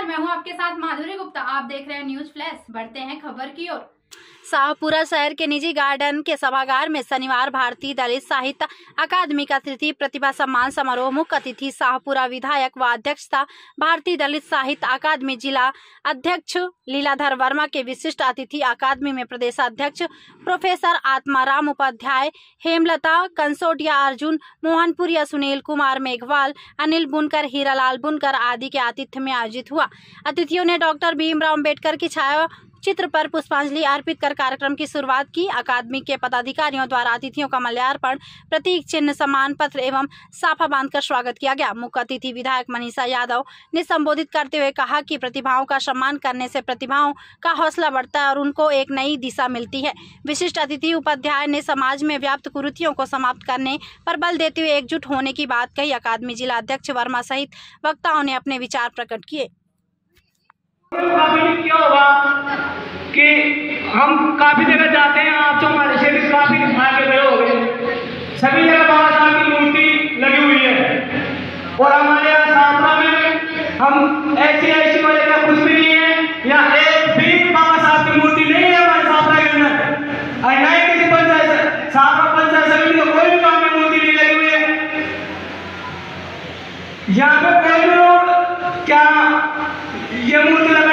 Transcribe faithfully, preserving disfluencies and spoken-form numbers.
नमस्कार, मैं हूं आपके साथ माधुरी गुप्ता। आप देख रहे हैं न्यूज फ्लैश। बढ़ते हैं खबर की ओर। शाहपुरा शहर के निजी गार्डन के सभागार में शनिवार भारतीय दलित साहित्य अकादमी का तृतीय प्रतिभा सम्मान समारोह मुख्य अतिथि शाहपुरा विधायक व अध्यक्षता भारतीय दलित साहित्य अकादमी जिला अध्यक्ष लीलाधर वर्मा के विशिष्ट अतिथि अकादमी में प्रदेश अध्यक्ष प्रोफेसर आत्माराम उपाध्याय, हेमलता कंसोटिया, अर्जुन मोहनपुरिया, सुनील कुमार मेघवाल, अनिल बुनकर, हीरालाल बुनकर आदि के आतिथ्य में आयोजित हुआ। अतिथियों ने डॉक्टर भीमराव अम्बेडकर की छाया चित्र पर पुष्पांजलि अर्पित कर कार्यक्रम की शुरुआत की। अकादमी के पदाधिकारियों द्वारा अतिथियों का माल्यार्पण, प्रतीक चिन्ह, सम्मान पत्र एवं साफा बांधकर स्वागत किया गया। मुख्य अतिथि विधायक मनीषा यादव ने संबोधित करते हुए कहा कि प्रतिभाओं का सम्मान करने से प्रतिभाओं का हौसला बढ़ता है और उनको एक नई दिशा मिलती है। विशिष्ट अतिथि उपाध्याय ने समाज में व्याप्त कुरीतियों को समाप्त करने पर बल देते हुए एकजुट होने की बात कही। अकादमी जिला अध्यक्ष वर्मा सहित वक्ताओं ने अपने विचार प्रकट किए। क्या होगा कि हम काफी जगह जाते हैं, आप तो हमारे से भी काफी आगे गए हो गए। सभी जगह बाबा साहब की मूर्ति लगी हुई है और हमारे यहाँ शाहपुरा में हम ऐसी ऐसी वाले का कुछ भी नहीं है। यहाँ एक भी बाबा साहब की मूर्ति नहीं है हमारे शाहपुरा के अंदर। और नहीं किसी पंचायत शाहपुरा पंचायत समिति को कोई भी काम में मूर्ति नहीं लगी हुई है। यहाँ पे कोई भी लोग क्या ये मूर्ति लगा